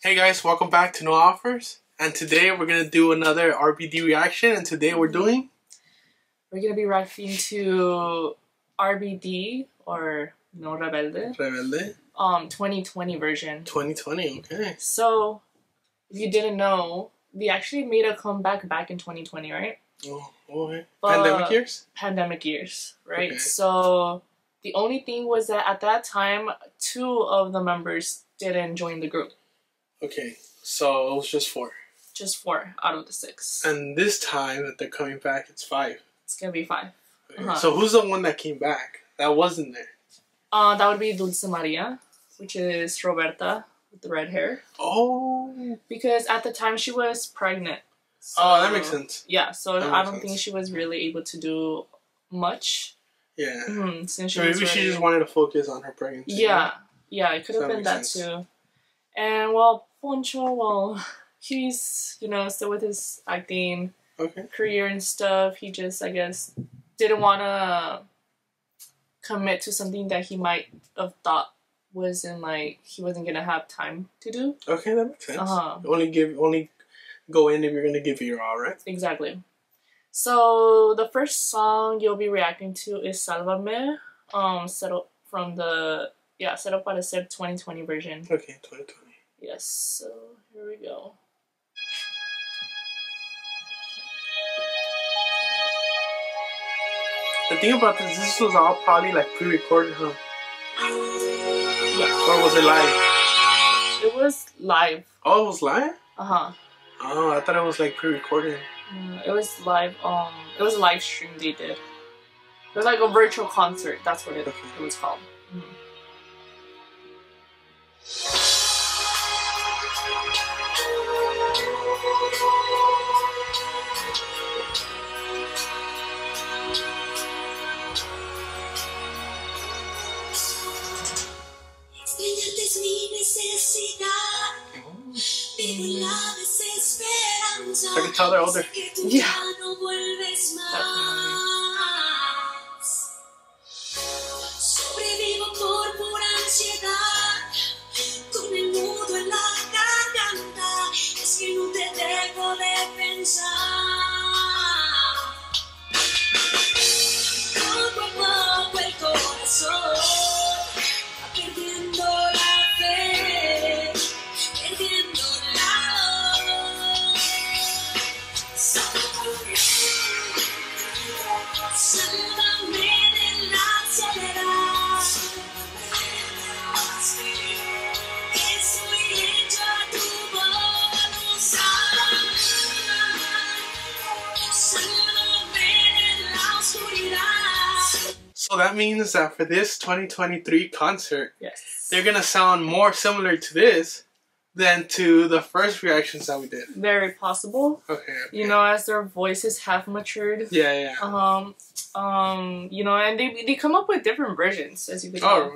Hey guys, welcome back to No Offers. And today we're going to do another RBD reaction. And today we're going to be reacting to RBD or No Rebelde. 2020 version. 2020, okay. So, if you didn't know, we actually made a comeback back in 2020, right? Oh, okay. Pandemic years? Pandemic years, right? Okay. So, the only thing was that at that time, 2 of the members didn't join the group. Okay, so it was just 4. Just 4 out of the 6. And this time that they're coming back, it's 5. It's gonna be 5. Okay. So who's the one that came back that wasn't there? That would be Dulce Maria, which is Roberta with the red hair. Oh. Because at the time she was pregnant. So, oh, that makes sense. Yeah, so I don't think she was really able to do much. Yeah. Since maybe she just wanted to focus on her pregnancy. Yeah. Yeah, it could have been that too. And well, Poncho, well, he's, still with his acting career and stuff. He just, I guess, didn't want to commit to something that he might have thought wasn't, he wasn't going to have time to do. Okay, that makes sense. Only go in if you're going to give it your all, right? Exactly. So, the first song you'll be reacting to is Salvame, set up para ser 2020 version. Okay, 2020. Yes, so here we go. The thing about this was all probably pre-recorded, huh? Yeah. Or was it live? It was live. Oh, it was live? Uh-huh. Oh, I thought it was pre-recorded. It was live, it was a live stream they did. It was like a virtual concert, that's what it was called. I can tell they're older. Yeah. So that means that for this 2023 concert, yes, they're gonna sound more similar to this than to the first reactions that we did. Very possible. Okay. As their voices have matured. Yeah. And they come up with different versions, as you can tell.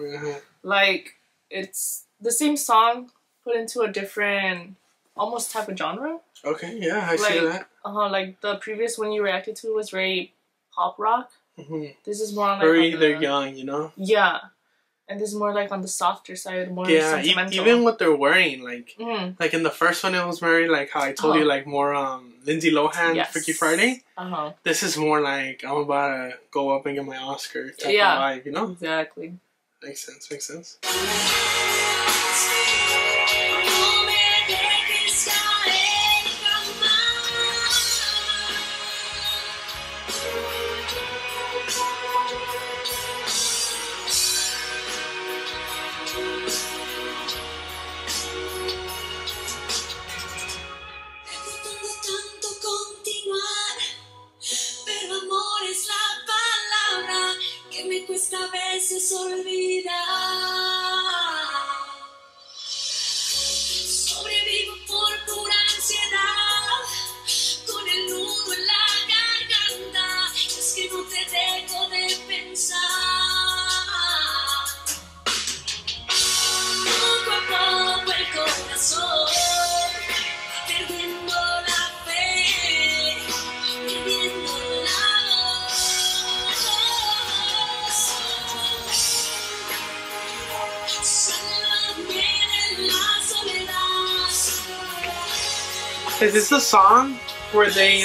It's the same song put into a different, almost type of genre. Okay, yeah, I see that. Like the previous one you reacted to was very pop rock. This is more they're young, Yeah. And this is more on the softer side, more sentimental. Even what they're wearing, like in the first one it was very how I told you, more Lindsay Lohan, Freaky Friday. This is more I'm about to go up and get my Oscar type of vibe, Exactly. Makes sense. Esta vez se olvida. Sobrevivo por pura ansiedad, con el nudo en la garganta. Es que no te dejo de pensar. Poco a poco el corazón va perdiendo la fe, perdiendo la voz. Is this a song where they're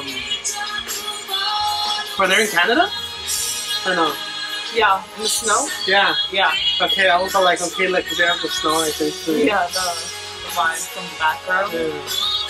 in Canada? Or no? Yeah, in the snow? Yeah. Yeah. Okay, I was like, okay, like, cause they have the snow, I think, too. Yeah, the vibe from the background. Yeah.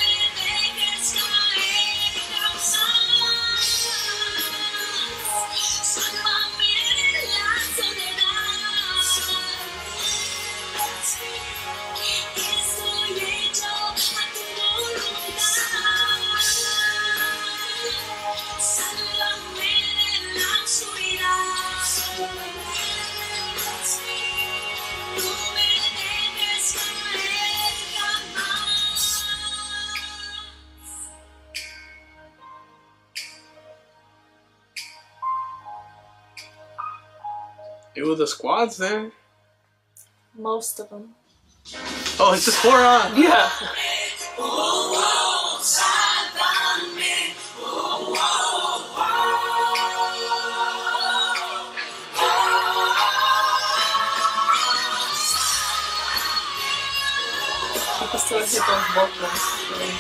It was the squads then. Most of them. Oh, it's just 4 on. Yeah. You can still hit those vocals. Really.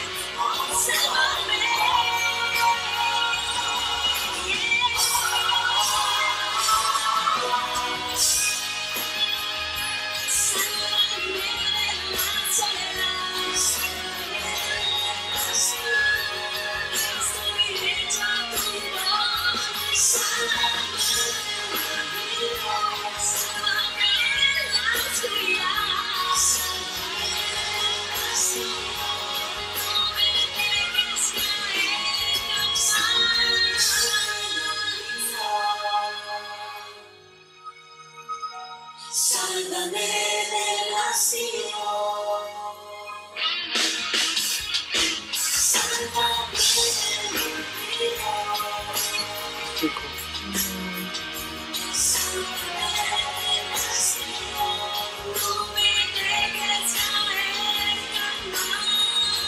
Salvame del vacío. Salvame del olvido. Salvame del vacío. No me dejes caer jamás.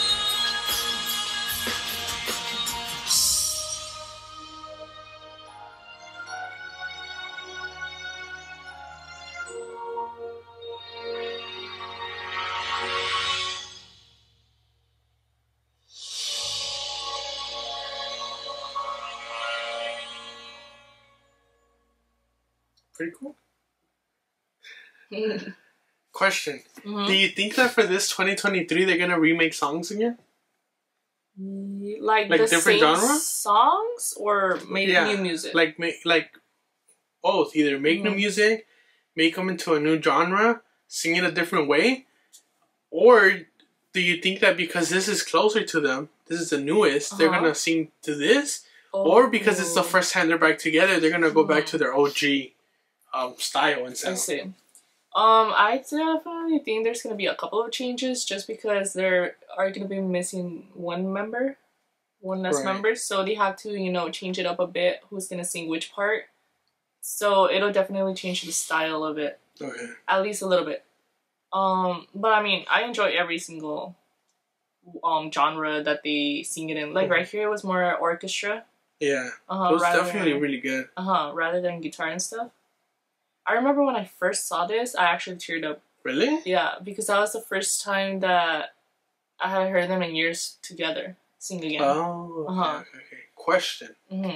Pretty cool. Question. Do you think that for this 2023 they're gonna remake songs again? Like the different same genre? songs or make new music? Like both. Either make new music, make them into a new genre, sing it a different way, or do you think that because this is closer to them, this is the newest, they're gonna sing to this, or because it's the first time they're back together, they're gonna go back to their OG style and sound? I see. I definitely think there's gonna be a couple of changes just because there are gonna be missing one less member, so they have to, change it up a bit. Who's gonna sing which part? So it'll definitely change the style of it. Okay. At least a little bit. But I mean, I enjoy every single genre that they sing it in. Like right here, it was more orchestra. Yeah. It was definitely really good. Rather than guitar and stuff. I remember when I first saw this, I actually teared up. Really? Yeah, because that was the first time that I had heard them in years together sing again. Oh, okay. Question.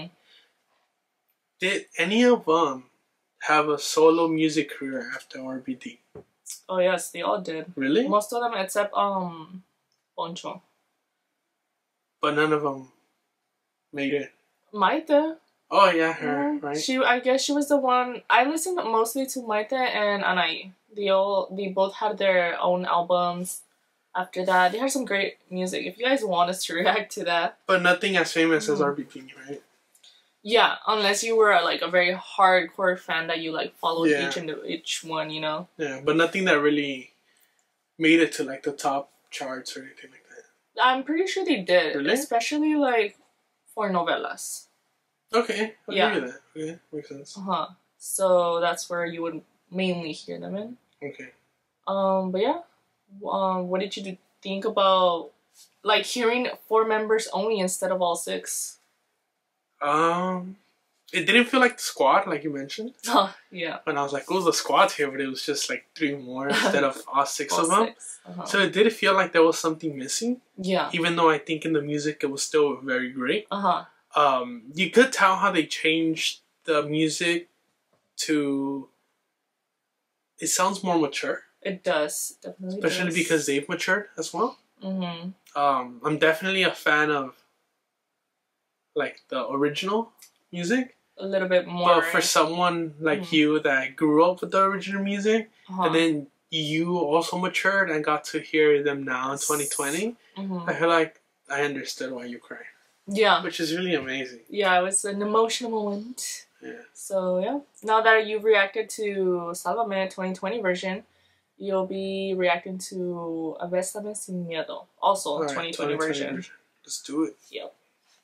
Did any of them have a solo music career after RBD? Oh yes, they all did. Really? Most of them except Poncho. But none of them made it. Maite. Oh yeah, her, right? I guess she was the one. I listened mostly to Maite and Anai. They both had their own albums. After that, they had some great music. If you guys want us to react to that, but nothing as famous as RBD, right? Yeah, unless you were like a very hardcore fan that you like followed each one, Yeah, but nothing that really made it to like the top charts or anything like that. I'm pretty sure they did, really? Especially like for novelas. Okay, I'll give you that. Okay, makes sense. So that's where you would mainly hear them in. Okay. But yeah, what did you think about like hearing 4 members only instead of all 6? it didn't feel like the squad, like you mentioned. Oh, yeah. And I was like, it was the squad here, but it was just like 3 more instead of all 6 of them. So it did feel like there was something missing. Yeah. Even though I think in the music it was still very great. You could tell how they changed the music to... It sounds more mature. It does. Definitely Especially because they've matured as well. I'm definitely a fan of like the original music. A little bit more. But for someone like you that grew up with the original music and then you also matured and got to hear them now in 2020, I feel like I understood why you cried. Yeah. Which is really amazing. Yeah, it was an emotional moment. Yeah. So, yeah. Now that you've reacted to Salvame 2020 version, you'll be reacting to Besame sin Miedo, also 2020 version. Let's do it. Yep.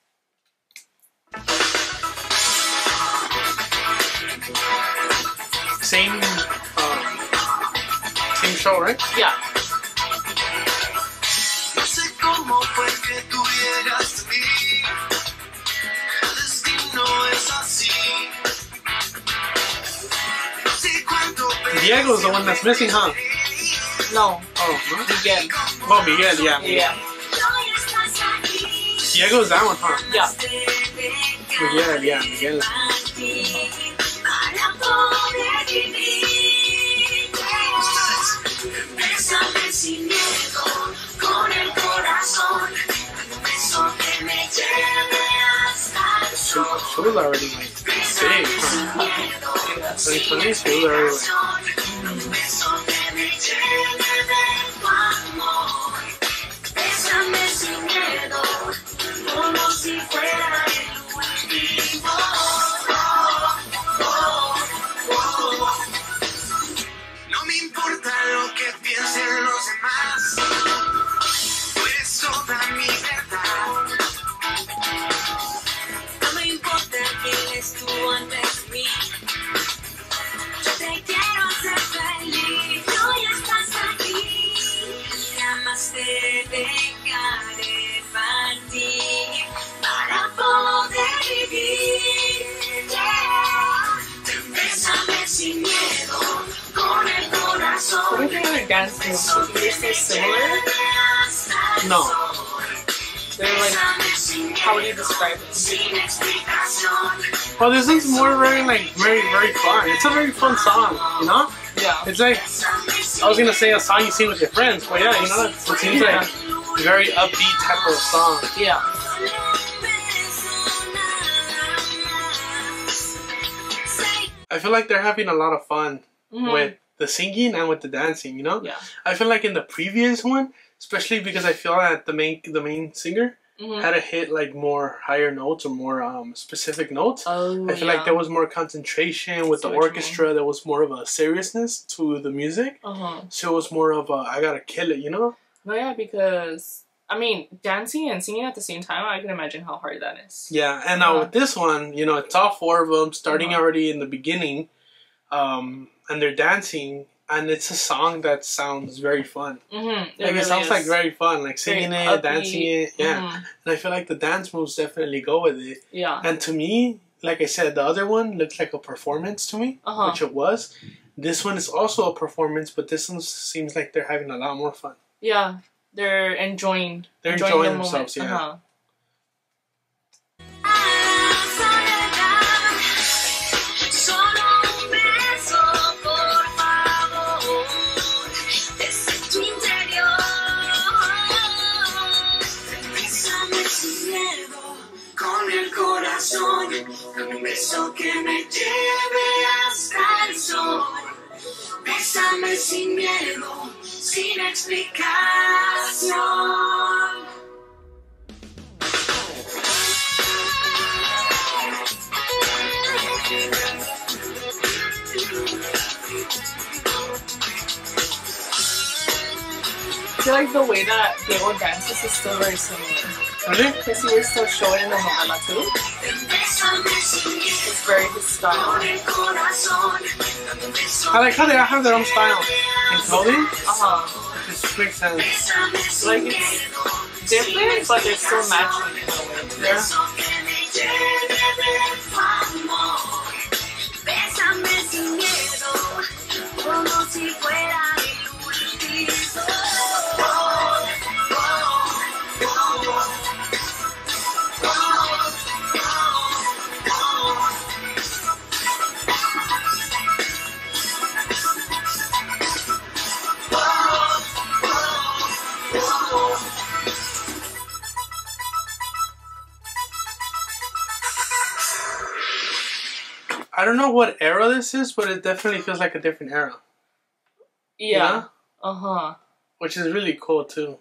Same show, right? Yeah. Diego's the one that's missing, huh? No. Oh, no? Miguel. Oh, Miguel, yeah. Yeah. Diego's that one, huh? Yeah. Miguel, yeah, Miguel. She was already like big, huh? 2020, she was already like... No me importa lo que piensen los demás, pues toda mi verdad. No me importa quién estuvo antes de mí, yo te quiero hacer feliz. Hoy estás aquí, jamás te dejaré partir para poder vivir. Bésame sin miedo, con el corazón. What do you think of their dance moves? Are they so similar? No. They're like, how would you describe it? Well, this is more very fun. It's a very fun song, you know? Yeah. It's like, I was gonna say a song you sing with your friends, but yeah, you know, it seems like a very upbeat type of song. Yeah. I feel like they're having a lot of fun with the singing and with the dancing, you know? Yeah. I feel like in the previous one, especially because I feel that the main singer had to hit like more higher notes or more specific notes. Oh, I feel like there was more concentration with the orchestra. There was more of a seriousness to the music. So it was more of a, I gotta kill it, you know? No, yeah, because, I mean, dancing and singing at the same time, I can imagine how hard that is. Yeah, and now with this one, you know, it's all 4 of them starting already in the beginning, and they're dancing, and it's a song that sounds very fun. Like, it sounds like very fun, like singing it, dancing it, yeah. And I feel like the dance moves definitely go with it. Yeah. And to me, like I said, the other one looked like a performance to me, which it was. This one is also a performance, but this one seems like they're having a lot more fun. Yeah, they're enjoying. They're enjoying themselves, yeah. Con el corazón, un beso que me lleve hasta el sol. Bésame sin miedo, sin explicación. I feel like the way that Diego dances is still very similar. Really? Because he was still showing in the Moana too. It's very his style. I like how they all have their own style in clothing. It makes sense. Like, it's different, but they're still matching in a way. Yeah. si fuera el último. I don't know what era this is, but it definitely feels like a different era. Yeah. Uh-huh. Which is really cool, too.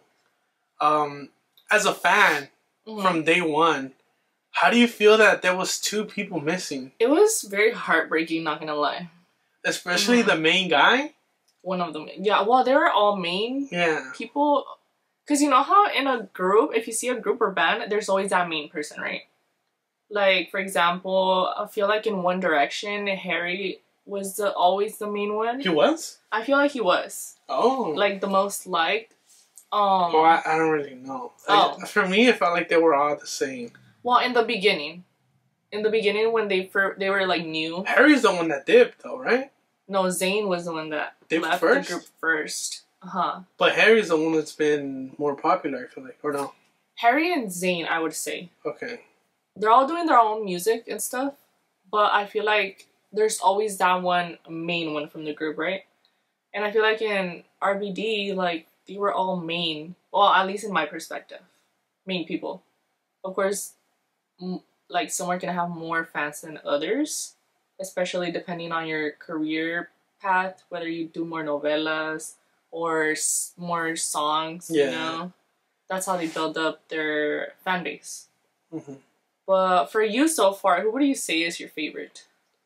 As a fan, from day one, how do you feel that there was 2 people missing? It was very heartbreaking, not gonna lie. Especially the main guy? One of them. Yeah, well, they were all main people. Because you know how in a group, if you see a group or band, there's always that main person, right? Like, for example, I feel like in One Direction, Harry was always the main one. He was? I feel like he was. Oh. Like, the most liked. Well, I don't really know. For me, it felt like they were all the same. Well, in the beginning. In the beginning, when they were, like, new. Harry's the one that dipped, though, right? No, Zayn was the one that left the group first. Uh-huh. But Harry's the one that's been more popular, I feel like. Or no? Harry and Zayn, I would say. Okay. They're all doing their own music and stuff, but I feel like there's always that one main one from the group, right? And I feel like in RBD, like, they were all main. Well, at least in my perspective. Main people. Of course, like, some are going to have more fans than others, especially depending on your career path, whether you do more novelas or more songs, you know? That's how they build up their fan base. Mm-hmm. But for you so far, who would you say is your favorite?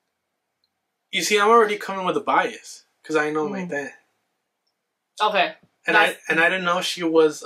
You see, I'm already coming with a bias because I know my dad. Okay. And I didn't know she was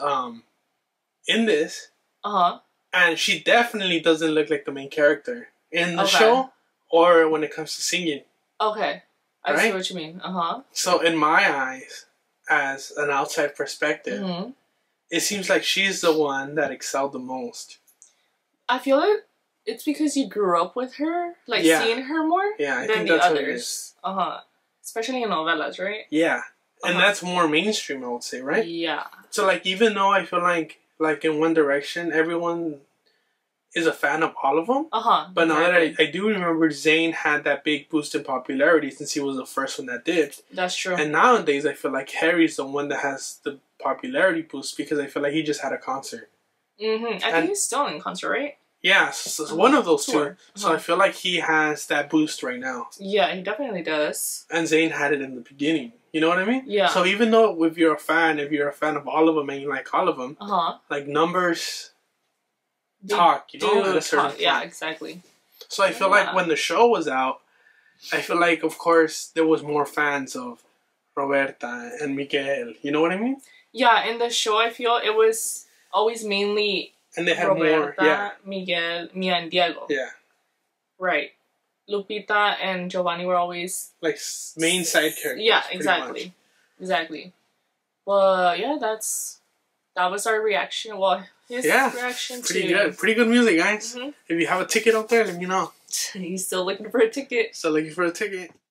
in this. Uh-huh. And she definitely doesn't look like the main character in the show or when it comes to singing. Okay. I see what you mean. Uh-huh. So in my eyes, as an outside perspective, it seems like she's the one that excelled the most. I feel like it's because you grew up with her, like seeing her more than the others. Uh-huh. Especially in novelas, right? Yeah. And that's more mainstream, I would say, right? Yeah. So, like, even though I feel like in One Direction, everyone is a fan of all of them. Uh-huh. But now that I do remember Zayn had that big boost in popularity since he was the first one that did. That's true. And nowadays, I feel like Harry's the one that has the popularity boost because I feel like he just had a concert. I think he's still in concert, right? Yeah, so one of those two. So I feel like he has that boost right now. Yeah, he definitely does. And Zayn had it in the beginning. You know what I mean? Yeah. So even though if you're a fan of all of them and you like all of them, like numbers talk, you know, at a certain point. Yeah, exactly. So I feel like when the show was out, I feel like, of course, there was more fans of Roberta and Miguel. You know what I mean? Yeah, in the show, I feel it was always mainly and they had Roberta, more, Miguel, Mia, and Diego. Yeah. Right. Lupita and Giovanni were always like main side characters. Yeah, exactly. Exactly. Well, yeah, that was our reaction. Well, his reaction pretty good. Pretty good music, guys. If you have a ticket out there, let me know. He's still looking for a ticket. Still looking for a ticket.